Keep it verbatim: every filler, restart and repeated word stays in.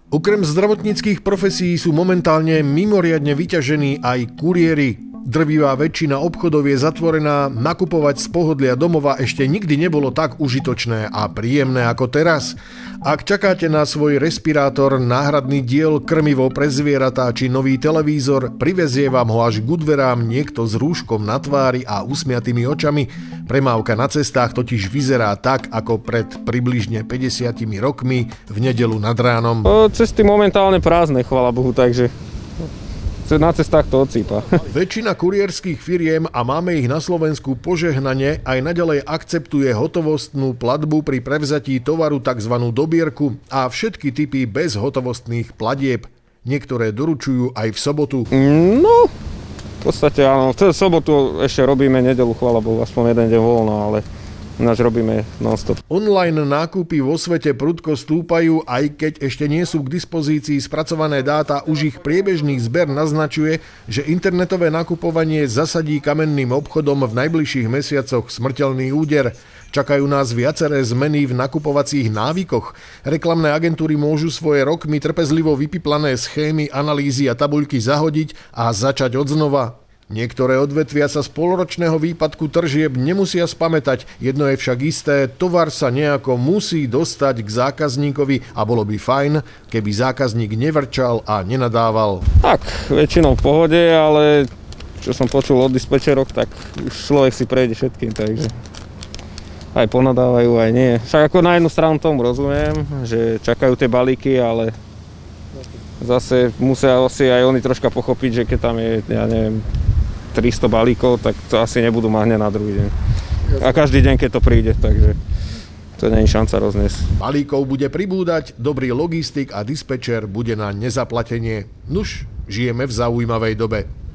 Okrem zdravotníckych profesí sú momentálne mimoriadne vyťažení aj kuriéri. Drvivá väčšina obchodov je zatvorená, nakupovať z pohodlia domova ešte nikdy nebolo tak užitočné a príjemné ako teraz. Ak čakáte na svoj respirátor, náhradný diel, krmivo pre zvieratá či nový televízor, privezie vám ho až k dverám niekto s rúškom na tvári a usmiatými očami. Premávka na cestách totiž vyzerá tak, ako pred približne päťdesiatimi rokmi v nedeľu nad ránom. Cesty momentálne prázdne, chvála Bohu, takže na cestách to odsýpa. Väčšina kurierských firiem, a máme ich na Slovensku požehnane, aj naďalej akceptuje hotovostnú platbu pri prevzatí tovaru, tzv. Dobierku, a všetky typy bezhotovostných platieb. Niektoré doručujú aj v sobotu. No, v podstate áno. V sobotu ešte robíme, nedeľu, chvála Bohu, aspoň jeden deň voľno, ale náš robíme non-stop. Online nákupy vo svete prudko stúpajú, aj keď ešte nie sú k dispozícii spracované dáta, už ich priebežný zber naznačuje, že internetové nakupovanie zasadí kamenným obchodom v najbližších mesiacoch smrteľný úder. Čakajú nás viaceré zmeny v nakupovacích návykoch. Reklamné agentúry môžu svoje rokmi trpezlivo vypiplané schémy, analýzy a tabuľky zahodiť a začať odznova. Niektoré odvetvia sa z polročného výpadku tržieb nemusia spamätať, jedno je však isté, tovar sa nejako musí dostať k zákazníkovi a bolo by fajn, keby zákazník nevrčal a nenadával. Tak, väčšinou v pohode, ale čo som počul od dispečerok, tak už človek si prejde všetkým, takže aj ponadávajú, aj nie. Však ako na jednu stranu tomu rozumiem, že čakajú tie balíky, ale zase musia asi aj oni troška pochopiť, že keď tam je, ja neviem, tristo balíkov, tak to asi nebudú mať hneď na druhý deň. A každý deň, keď to príde, takže to nie je šanca rozniesť. Balíkov bude pribúdať, dobrý logistik a dispečer bude na nezaplatenie. Nuž, žijeme v zaujímavej dobe.